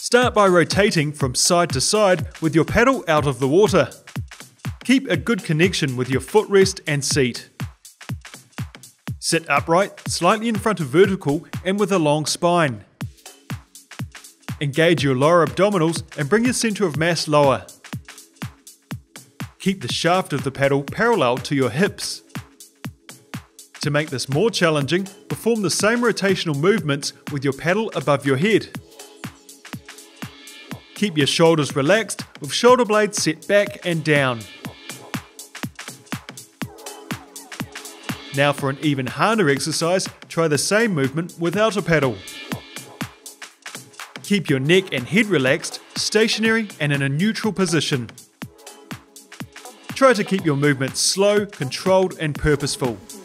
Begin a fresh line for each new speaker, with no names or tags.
Start by rotating from side to side with your paddle out of the water. Keep a good connection with your footrest and seat. Sit upright, slightly in front of vertical and with a long spine. Engage your lower abdominals and bring your centre of mass lower. Keep the shaft of the paddle parallel to your hips. To make this more challenging, perform the same rotational movements with your paddle above your head. Keep your shoulders relaxed with shoulder blades set back and down. Now for an even harder exercise, try the same movement without a paddle. Keep your neck and head relaxed, stationary and in a neutral position. Try to keep your movements slow, controlled and purposeful.